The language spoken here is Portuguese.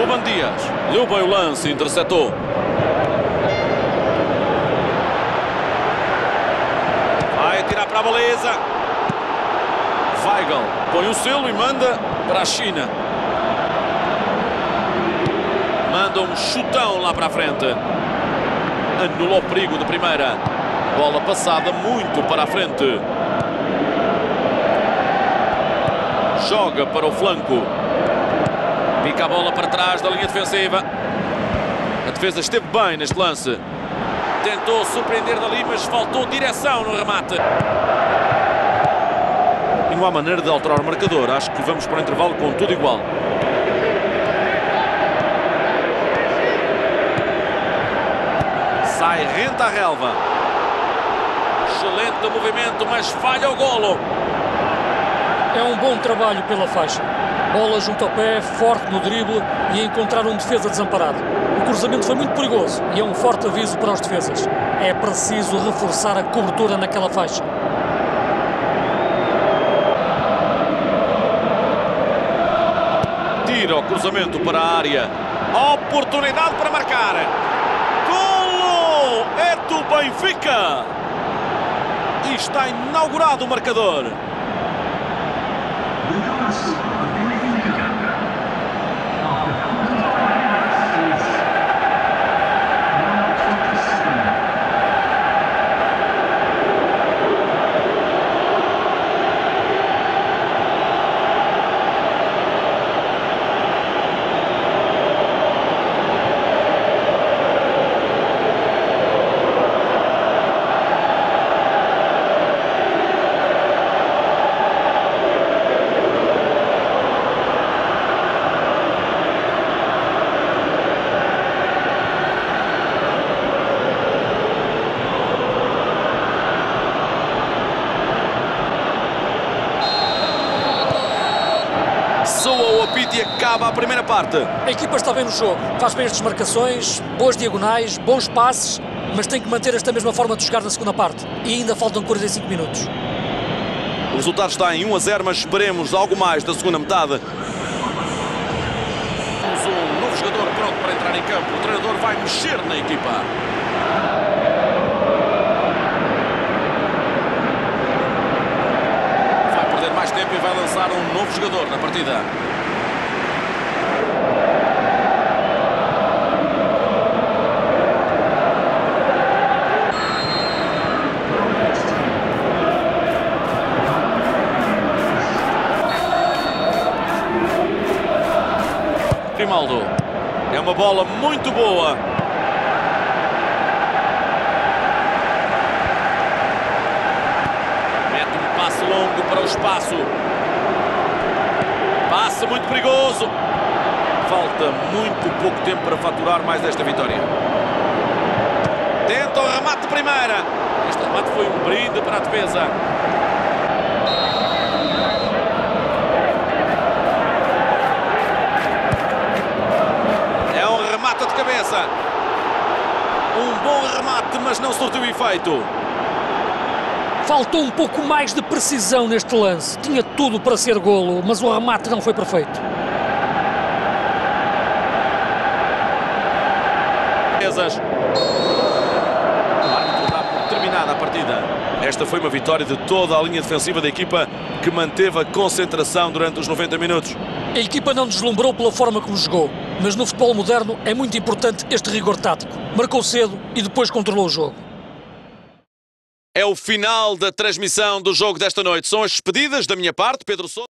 Ruben Dias. Leu bem o lance, interceptou. Vai atirar para a baliza. Weigl põe o selo e manda para a China. Manda um chutão lá para a frente. Anulou o perigo de primeira. Bola passada muito para a frente. Joga para o flanco. Pica a bola para trás da linha defensiva. A defesa esteve bem neste lance. Tentou surpreender dali, mas faltou direção no remate. E não há maneira de alterar o marcador. Acho que vamos para o intervalo com tudo igual. Sai, renta a relva. Excelente movimento, mas falha o golo. É um bom trabalho pela faixa. Bola junto ao pé, forte no drible e a encontrar um defesa desamparado. O cruzamento foi muito perigoso e é um forte aviso para os defesas. É preciso reforçar a cobertura naquela faixa. Tira o cruzamento para a área. Oportunidade para marcar. Golo! É do Benfica! E está inaugurado o marcador. Soa o apito e acaba a primeira parte. A equipa está bem no jogo, faz bem as desmarcações, boas diagonais, bons passes, mas tem que manter esta mesma forma de jogar na segunda parte. E ainda faltam 45 minutos. O resultado está em 1-0, mas esperemos algo mais da segunda metade. Temos um novo jogador pronto para entrar em campo. O treinador vai mexer na equipa. Vai perder mais tempo e vai lançar um novo jogador na partida. Grimaldo. É uma bola muito boa. Mete um passe longo para o espaço. Passe muito perigoso. Falta muito pouco tempo para faturar mais esta vitória. Tenta o remate de primeira. Este remate foi um brinde para a defesa. De cabeça. Um bom remate, mas não surtiu efeito. Faltou um pouco mais de precisão neste lance. Tinha tudo para ser golo, mas o remate não foi perfeito. O árbitro dá por terminada a partida. Esta foi uma vitória de toda a linha defensiva da equipa, que manteve a concentração durante os 90 minutos. A equipa não deslumbrou pela forma como jogou, mas no futebol moderno é muito importante este rigor tático. Marcou cedo e depois controlou o jogo. É o final da transmissão do jogo desta noite. São as despedidas da minha parte, Pedro Sousa.